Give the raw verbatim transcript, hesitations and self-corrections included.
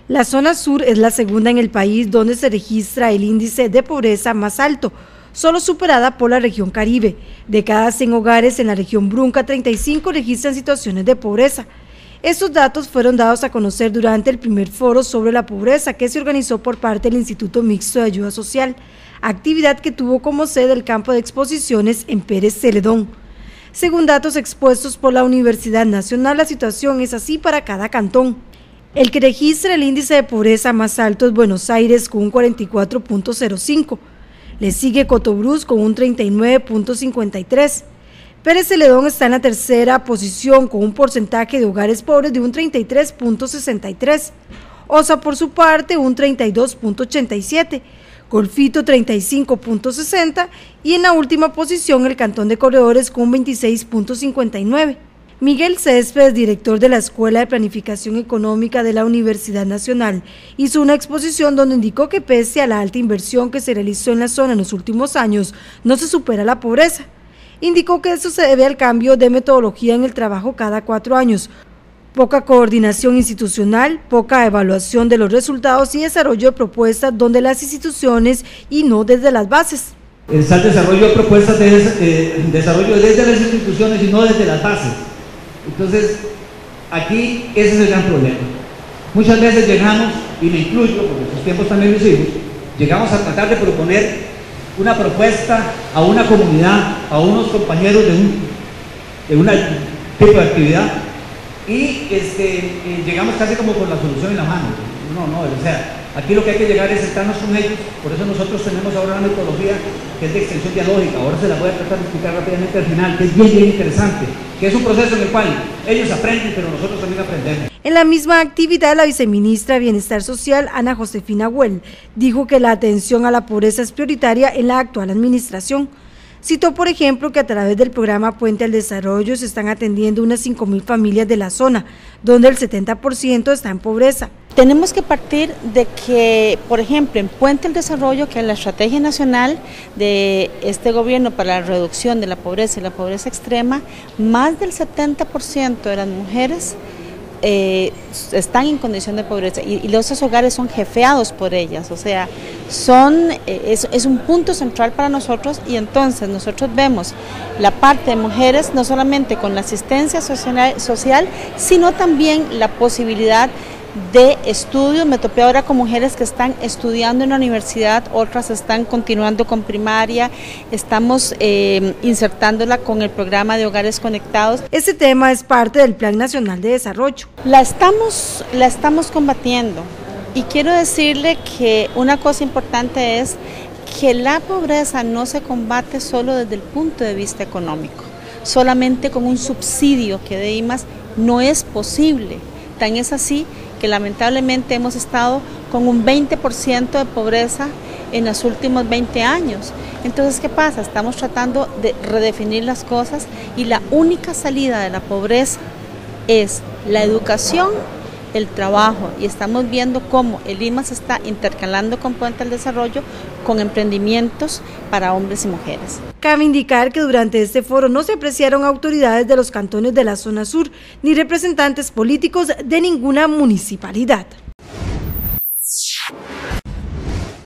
La zona sur es la segunda en el país donde se registra el índice de pobreza más alto, solo superada por la región Caribe. De cada cien hogares en la región Brunca, treinta y cinco registran situaciones de pobreza. Estos datos fueron dados a conocer durante el primer foro sobre la pobreza que se organizó por parte del Instituto Mixto de Ayuda Social, actividad que tuvo como sede el campo de exposiciones en Pérez Celedón. Según datos expuestos por la Universidad Nacional, la situación es así para cada cantón. El que registra el índice de pobreza más alto es Buenos Aires con un cuarenta y cuatro punto cero cinco, le sigue Cotobruz con un treinta y nueve punto cincuenta y tres, Pérez Celedón está en la tercera posición con un porcentaje de hogares pobres de un treinta y tres punto sesenta y tres, Osa por su parte un treinta y dos punto ochenta y siete, Golfito treinta y cinco punto sesenta y en la última posición el Cantón de Corredores con un veintiséis punto cincuenta y nueve. Miguel Céspedes, director de la Escuela de Planificación Económica de la Universidad Nacional, hizo una exposición donde indicó que pese a la alta inversión que se realizó en la zona en los últimos años, no se supera la pobreza. Indicó que eso se debe al cambio de metodología en el trabajo cada cuatro años, poca coordinación institucional, poca evaluación de los resultados y desarrollo de propuestas donde las instituciones y no desde las bases. Está el desarrollo de propuestas de eh, desarrollo desde las instituciones y no desde las bases. Entonces, aquí ese es el gran problema. Muchas veces llegamos, y me incluyo, porque en sus tiempos también lo hicimos, llegamos a tratar de proponer una propuesta a una comunidad, a unos compañeros de un de una tipo de actividad, y este, eh, llegamos casi como con la solución en la mano. No, no, o sea, aquí lo que hay que llegar es sentarnos con ellos. Por eso nosotros tenemos ahora una metodología que es de extensión dialógica. Ahora se la voy a tratar de explicar rápidamente al final, que es bien, bien interesante, que es un proceso en el cual ellos aprenden, pero nosotros también aprendemos. En la misma actividad, la viceministra de Bienestar Social, Ana Josefina Huel, dijo que la atención a la pobreza es prioritaria en la actual administración. Citó, por ejemplo, que a través del programa Puente al Desarrollo se están atendiendo unas cinco mil familias de la zona, donde el setenta por ciento está en pobreza. Tenemos que partir de que, por ejemplo, en Puente al Desarrollo, que es la estrategia nacional de este gobierno para la reducción de la pobreza y la pobreza extrema, más del setenta por ciento de las mujeres eh, están en condición de pobreza y, y los hogares son jefeados por ellas, o sea, son, eh, es, es un punto central para nosotros y entonces nosotros vemos la parte de mujeres no solamente con la asistencia social, social sino también la posibilidad de estudios. Me topé ahora con mujeres que están estudiando en la universidad, otras están continuando con primaria, estamos eh, insertándola con el programa de hogares conectados. Este tema es parte del Plan Nacional de Desarrollo. La estamos, la estamos combatiendo y quiero decirle que una cosa importante es que la pobreza no se combate solo desde el punto de vista económico, solamente con un subsidio que de I M A S no es posible. Tan es así que lamentablemente hemos estado con un veinte por ciento de pobreza en los últimos veinte años. Entonces, ¿qué pasa? Estamos tratando de redefinir las cosas y la única salida de la pobreza es la educación, el trabajo, y estamos viendo cómo el I M A S está intercalando con Puente al Desarrollo con emprendimientos para hombres y mujeres. Cabe indicar que durante este foro no se apreciaron autoridades de los cantones de la zona sur ni representantes políticos de ninguna municipalidad.